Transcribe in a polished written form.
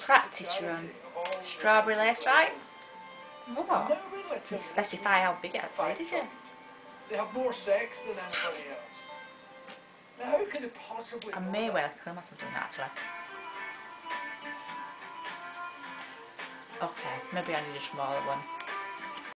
Practice run. Strawberry lace, right? What? Never Didn't specify how big it had to be, did you? They have more sex than anybody else. Now, how could it possibly? I may well kill myself doing that actually. Okay, maybe I need a smaller one.